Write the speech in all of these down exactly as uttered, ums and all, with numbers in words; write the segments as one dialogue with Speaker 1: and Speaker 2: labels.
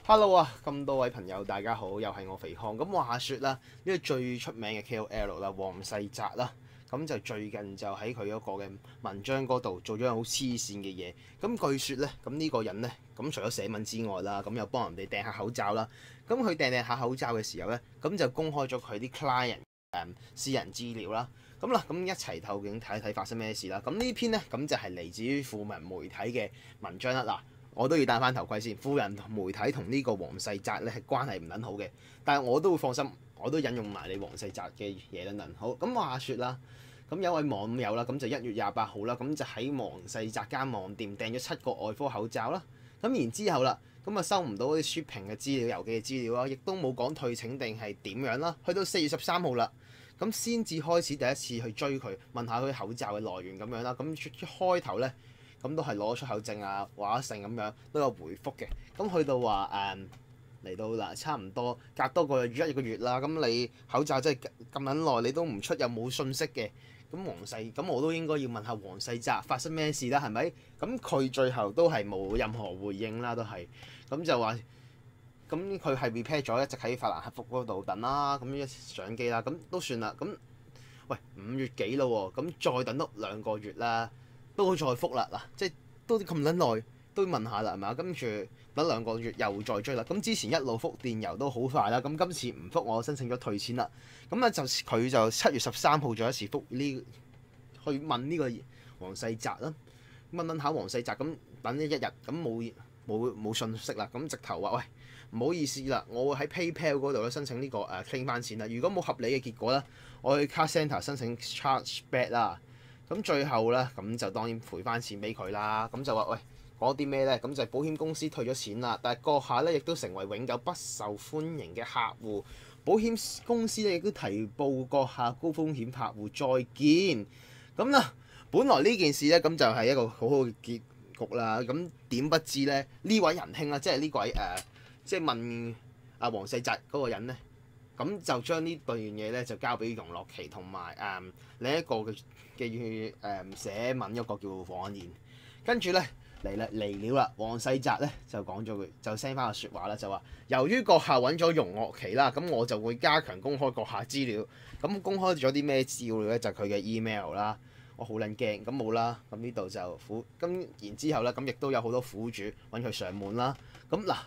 Speaker 1: Hello 啊，咁多位朋友大家好，又係我肥康。咁話說啦，呢個最出名嘅 K O L 啦，黃世澤啦，咁就最近就喺佢嗰個嘅文章嗰度做咗樣好黐線嘅嘢。咁據說咧，咁呢個人咧，咁除咗寫文之外啦，咁又幫人哋訂下口罩啦。咁佢訂訂下口罩嘅時候咧，咁就公開咗佢啲 client 誒私人資料啦。咁啦，咁一齊究竟睇一睇發生咩事啦。咁呢篇咧，咁就係嚟自於富民媒體嘅文章啦。嗱，我都要戴翻頭盔先。富人媒體同呢個黃世澤咧係關係唔撚好嘅，但係我都會放心，我都引用埋你黃世澤嘅嘢等等。好，咁話說啦，咁有位網友啦，咁就一月廿八號啦，咁就喺黃世澤間網店訂咗七個外科口罩啦。咁然之後啦，咁啊收唔到啲 shipping 嘅資料、郵寄嘅資料啦，亦都冇講退請定係點樣啦。去到四月十三號啦，咁先至開始第一次去追佢，問下佢口罩嘅來源咁樣啦。咁一開頭咧，咁都係攞出口證啊、話成咁樣都有回覆嘅。咁去到話誒嚟到啦，差唔多隔多個月一個月啦。咁你口罩真係咁撚耐，你都唔出又冇信息嘅。咁黃世咁我都應該要問下黃世澤發生咩事啦，係咪？咁佢最後都係冇任何回應啦，都係咁就話。咁佢係 repair 咗，一直喺法蘭克福嗰度等啦，咁一上機啦，咁都算啦。咁喂五月幾咯喎，咁再等多兩個月啦，都再覆啦嗱，即係都咁撚耐，都問下啦係嘛？跟住等兩個月又再追啦。咁之前一路覆電郵都好快啦，咁今次唔覆我申請咗退錢啦。咁啊就佢就七月十三號再一次覆呢去問呢個黃世澤啦，問問下黃世澤，咁等咗一日咁冇冇冇信息啦，咁直頭話喂。唔好意思啦，我會喺 PayPal 嗰度咧申請呢、這個誒 claim 翻錢啦。如果冇合理嘅結果咧，我去 Car Centre 申請 charge back 啦。咁最後咧，咁就當然賠翻錢俾佢啦。咁就話喂，講啲咩咧？咁就係保險公司退咗錢啦，但係閣下咧亦都成為永久不受歡迎嘅客戶。保險公司咧亦都提報閣下高風險客戶再見。咁啦，本來呢件事咧咁就係一個好好嘅結局啦。咁點不知咧呢位仁兄啦，即係呢位誒。呃即係問阿黃世澤嗰個人咧，咁就將呢段嘢咧就交俾容樂琪同埋誒另一個嘅嘅誒寫文一個叫黃安燕，跟住咧嚟啦嚟料啦，黃世澤咧就講咗句就 send 翻個説話啦，就話由於閣下揾咗容樂琪啦，咁我就會加強公開閣下資料。咁公開咗啲咩資料咧？就係佢嘅 email 啦。我好撚驚，咁冇啦。咁呢度就苦咁，然之後咧咁亦都有好多苦主揾佢上門啦。咁嗱。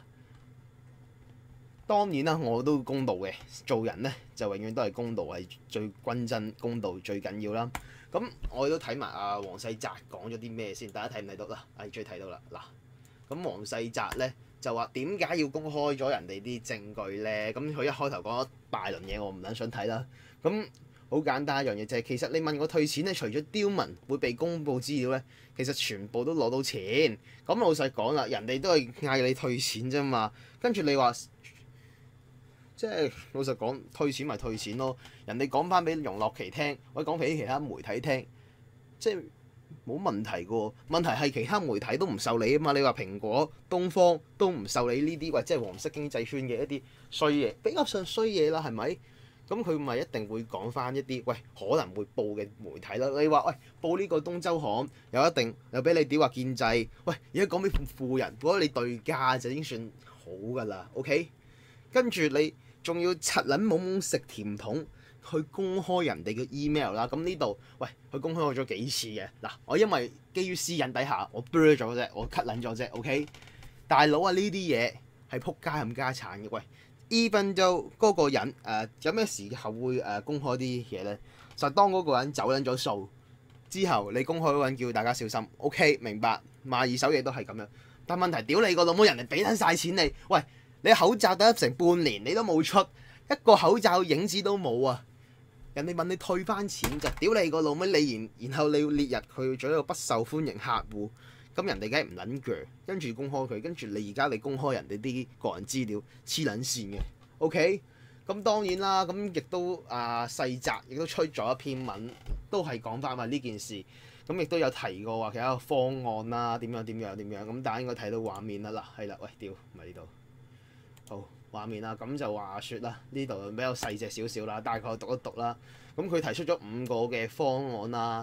Speaker 1: 當然啦，我都公道嘅，做人咧就永遠都係公道係最均真，公道最緊要啦。咁我都睇埋阿黃世澤講咗啲咩先，大家睇唔睇到啦？係終於睇到啦。嗱，咁黃世澤咧就話點解要公開咗人哋啲證據咧？咁佢一開頭講咗大輪嘢，我唔撚想睇啦。咁好簡單一樣嘢就係，其實你問我退錢咧，除咗刁民會被公佈資料咧，其實全部都攞到錢。咁老實講啦，人哋都係嗌你退錢啫嘛，跟住你話。即係老實講，退錢咪退錢咯。人哋講翻俾容樂琪聽，或者講俾其他媒體聽，即係冇問題嘅喎。問題係其他媒體都唔受理啊嘛。你話蘋果、東方都唔受理呢啲，或者係黃色經濟圈嘅一啲衰嘢，比較上衰嘢啦，係咪？咁佢咪一定會講翻一啲喂可能會報嘅媒體啦。你話喂報呢個東周刊，又一定又俾你屌話建制。喂，而家講俾富人，如果你對價就已經算好㗎啦。OK，跟住你。仲要柒撚懵懵食甜筒去公開人哋嘅 email 啦，咁呢度喂佢公開咗幾次嘅嗱，我因為基於私隱底下我 blur 咗啫，我 cut 撚咗啫 ，OK， 大佬啊，呢啲嘢係撲街冚家產嘅，喂 even 就嗰個人誒、呃、有咩時候會誒公開啲嘢咧？就當嗰個人走撚咗數之後，你公開嗰個人叫大家小心 ，OK 明白？賣二手嘢都係咁樣，但問題屌你個老母，人哋俾撚晒錢你，喂！你口罩得成半年，你都冇出一個口罩影子都冇啊！人哋問你退翻錢就屌你個老味，你然然後你要列入佢做一個不受歡迎客戶，咁人哋梗係唔撚鋸，跟住公開佢，跟住你而家你公開人哋啲個人資料黐撚線嘅 ，OK？咁當然啦，咁亦都啊世澤亦都出咗一篇文，都係講翻話呢件事，咁亦都有提過話其他方案啦，點樣點樣點樣，咁大家應該睇到畫面啦，嗱係啦，喂屌唔係呢度。好畫面啦，咁就話説啦，呢度比較細隻少少啦，大概讀一讀啦。咁佢提出咗五個嘅方案啦。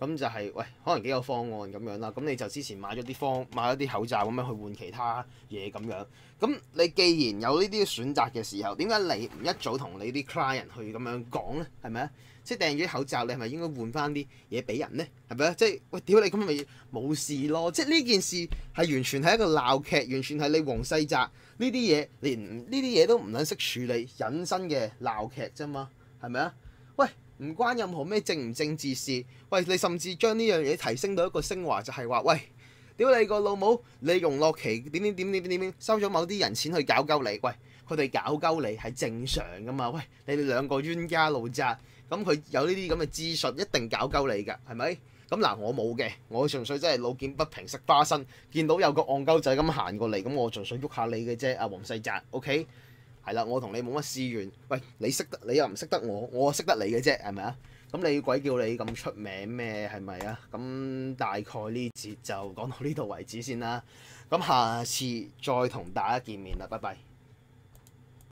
Speaker 1: 咁就係、喂，可能幾個方案咁樣啦。咁你就之前買咗啲方買咗啲口罩咁樣去換其他嘢咁樣。咁你既然有呢啲選擇嘅時候，點解你唔一早同你啲 client 去咁樣講咧？係咪啊？即係訂咗啲口罩，你係咪應該換翻啲嘢俾人咧？係咪啊？即係喂，屌你咁咪冇事咯！即係呢件事係完全係一個鬧劇，完全係你黃世澤呢啲嘢，連呢啲嘢都唔撚識處理，引申嘅鬧劇啫嘛，係咪啊？喂，唔關任何咩政唔政治事。喂，你甚至將呢樣嘢提升到一個升華，就係話喂，屌你個老母，你容樂奇點點點點點點收咗某啲人錢去搞鳩你，喂，佢哋搞鳩你係正常噶嘛？喂，你哋兩個冤家路窄。咁佢有呢啲咁嘅資訊，一定搞鳩你㗎，係咪？咁嗱，我冇嘅，我純粹真係路見不平食花生，見到有個戇鳩仔咁行過嚟，咁我純粹喐下你嘅啫，阿黃世澤 ，OK？係啦，我同你冇乜私怨。喂，你識得你又唔識得我，我識得你嘅啫，係咪啊？咁你鬼叫你咁出名咩？係咪啊？咁大概呢節就講到呢度為止先啦。咁下次再同大家見面啦，拜拜。